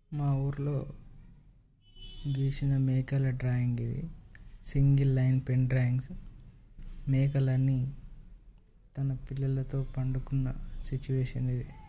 మా ఊర్లో గీసిన మేకల డ్రాయింగ్ ఇది. Single line pen drawings. మేకలన్నీ తన పిల్లలతో పండుకున్న సిచ్యువేషన్ ఇది.